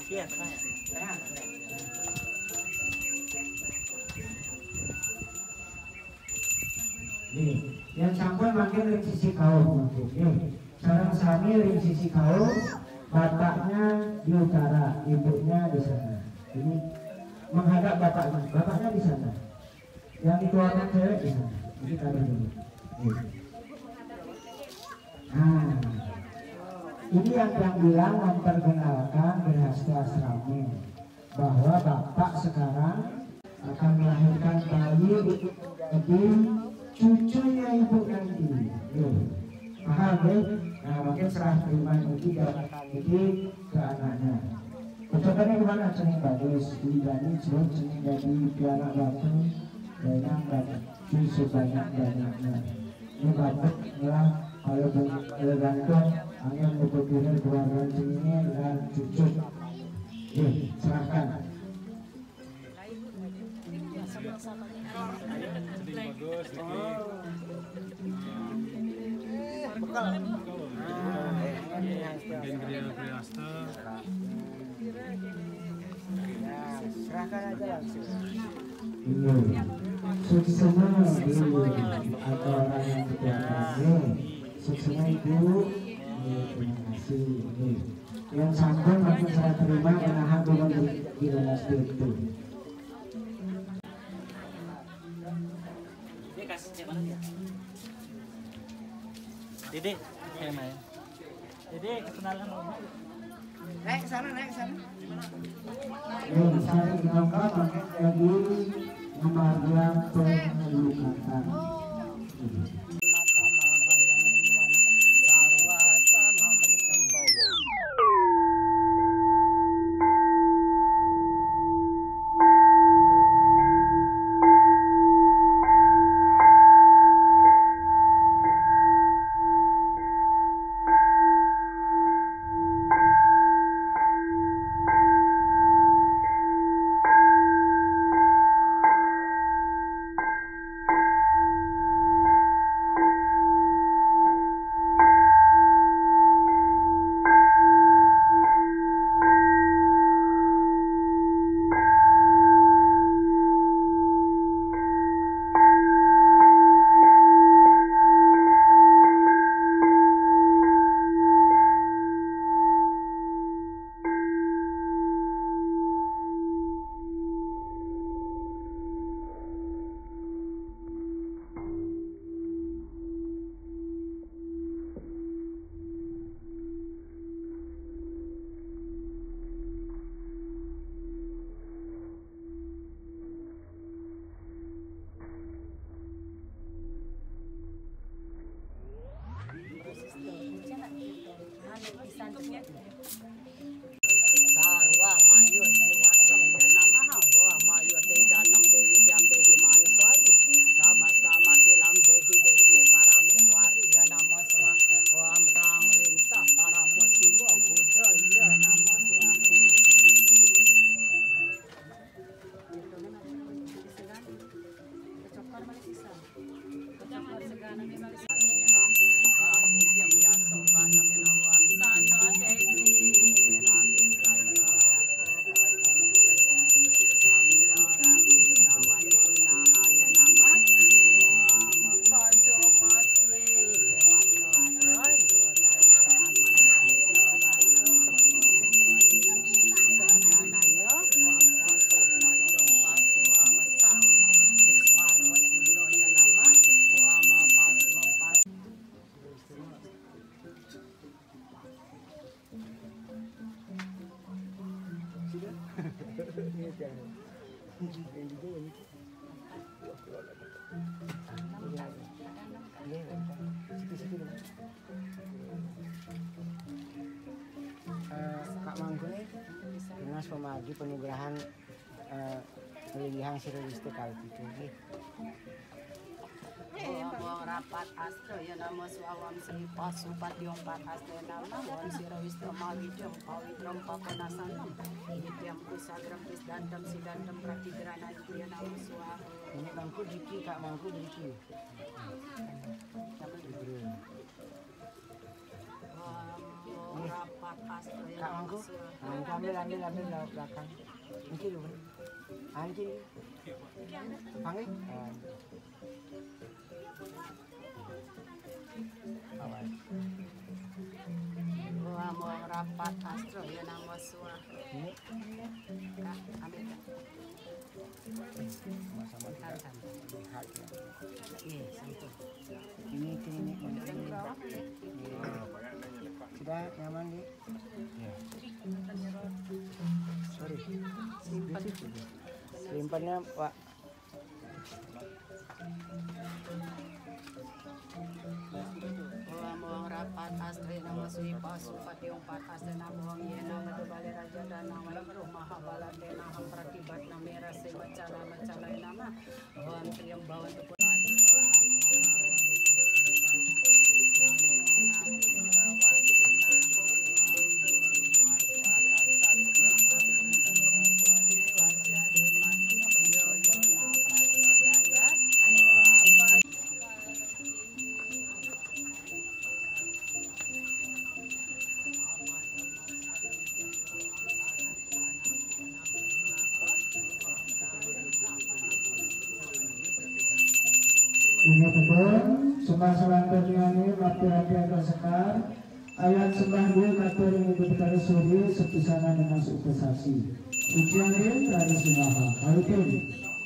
Iya, tengah ya. Tengah. Nih, yang sampun makin ring sisi kaum mungkin. Nih, sarang sami ring sisi kaum, bapaknya di utara, ibunya di sana. Ini menghadap bapaknya, bapaknya di sana. Yang dikeluarkan cewek di sana. Ini taruh dulu. Nih. Nah, ini yang bilang memperkenalkan berhasil asrami bahwa bapak sekarang akan melahirkan bayi jadi cucunya ibu nanti. Paham ya? Nah, mungkin serah terima ini ke anaknya. Ucapannya kemana? Cening bagus, dibanding sebelum cening jadi piala batu dengan cucu banyak-banyaknya. Ini batuk lah. Kalau bergantung angin berpikir keluarga sini dan cucu. Serahkan. Serahkan aja langsung. Suksesnya atau orang yang dikuatkan suksesnya ibu. Terima kasih. Yang sambung makin saya terima menahan dengan di dalam itu. Dia kasih cek mana dia? Dede, kayak mana? Dede, kenalan sama. Naik ke sana, naik ke sana. Saya diangkat menjadi kemajuan pengelukatan. Sarwa mayur jiwasam ya namaha wa mayur dedanam dewi jam dehi maheswari samasta makilam dehi dehi me parameswari ya namaswa wa amrang ringsa paramosiwa buddha ya namaswa. Kak Mangku ini Dinas Pemaju Penugrahan Pilihan Siruliste Kalpitu. Rapat astra ya nama swawam sri pasupati ompat astra nama wan sirawista mawidam pawidam papenasanam hidyam kusagram prisdandam sidandam pratigranan ya nama swawa. Ini Mangku Diki, Kak Mangku Diki. rapat astro ya Kak Mangku, ambil belakang. Ini dulu. Anjing. Panggil. Mau rapat astro ya nama sua. Ini Kak, ambil Kak. sama-sama kita lihat ya. Iya, sentuh. Ini. Sudah nyaman nih. Ya. Sorry. Simpannya Pak. Mau rapat astro ya nama sui pasupati umpat astro nama iya nama bali raja dan nama rumah balat dan nama prakibat nama rasa macala nama bawan yang bawan tu pun Ini betul, sembah selanjutnya ini rapi-rapi agak sekar. Ayat sembah dia katur ini berkata suri sepisana dengan suksesasi. Sucian ini dari sembah. Hal itu.